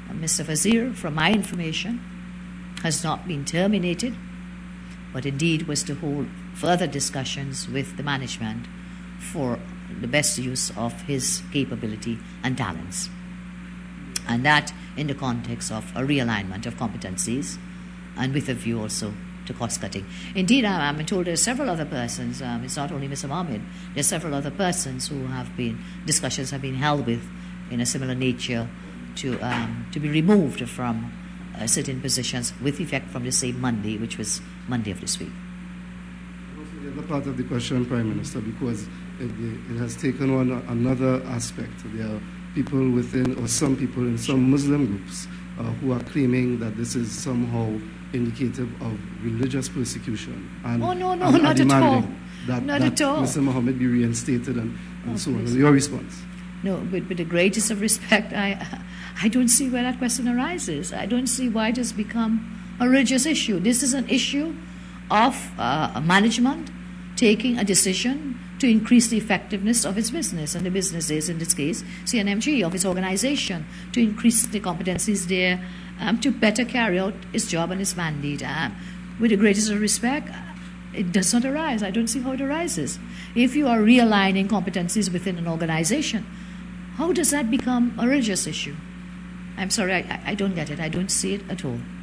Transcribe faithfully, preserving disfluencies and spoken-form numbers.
Uh, Mister Fazeer, from my information, has not been terminated, but indeed was to hold further discussions with the management for the best use of his capability and talents. And that in the context of a realignment of competencies and with a view also to cost cutting. Indeed, I'm told there are several other persons, um, it's not only Mister Mohammed, there are several other persons who have been, discussions have been held with in a similar nature to, um, to be removed from uh, certain positions with effect from the same Monday, which was Monday of this week. The other part of the question, Prime Minister, because it, it has taken on another aspect. There are people within, or some people in some Muslim groups uh, who are claiming that this is somehow indicative of religious persecution. And, oh, no, no, and not at all. That, not that at all. Mister Mohammed be reinstated and, and oh, so on. please. Your response? No, but with the greatest of respect, I, I don't see where that question arises. I don't see why it has become a religious issue. This is an issue of uh, management taking a decision to increase the effectiveness of its business, and the business is, in this case, C N M G, of its organization, to increase the competencies there, um, to better carry out its job and its mandate. Um, with the greatest of respect, it does not arise. I don't see how it arises. If you are realigning competencies within an organization, how does that become a religious issue? I'm sorry, I, I don't get it. I don't see it at all.